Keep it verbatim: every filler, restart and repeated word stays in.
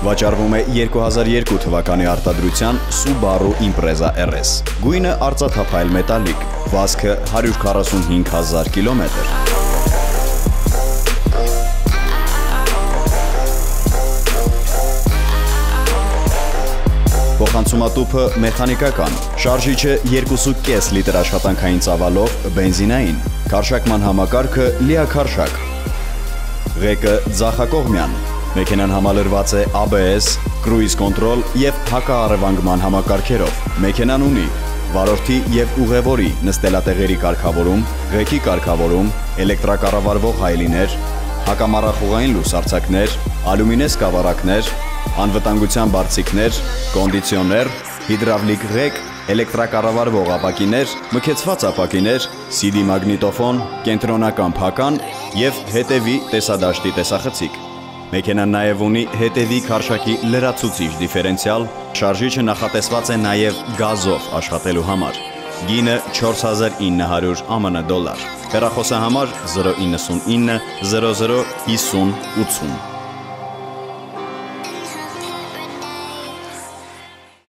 Վաճառվում է երկու հազար երկու թվականի արտադրության Subaru Impreza R S։ Գույնը արծաթափայլ մետալիկ, վազքը հարյուր քառասունհինգ հազար կիլոմետր։ Փոխանցումատուփը մեխանիկական, շարժիչը երկու կես լիտր աշխատանքային ծավալով բենզինային, քարշակման համակարգը լիաքարշակ, ղեկը ձախակողմյան, մեքենան համալրված է A B S, կրուիզ կոնտրոլ և հակաառևանգման համակարգերով, մեքենան ունի վարորդի և ուղևորի նստելատեղերի կարգավորում, ղեկի կարգավորում, էլեկտրակառավարվող հայելիներ, հակամառախուղային լուսարձակներ, ալյումինե սկավառակներ, անվտանգության բարձիկներ, կոնդիցիոներ, հիդրավլիկ ղեկ, էլեկտրակառավարվող ապակիներ, մքեցված ապակիներ, C D մագնիտոֆոն, կենտրոնական փական և հետևի տեսադաշտի տեսախցիկ։ Մեքենան նաև ունի հետևի քարշակի լրացուցիչ դիֆերենցիալ, շարժիչը նախատեսված է նաև գազով աշխատելու համար։ Գինը չորս հազար ինը հարյուր ԱՄՆ դոլար։ Հեռախոսահամար զրո իննսունինը զրո զրո հիսուն ութսուն։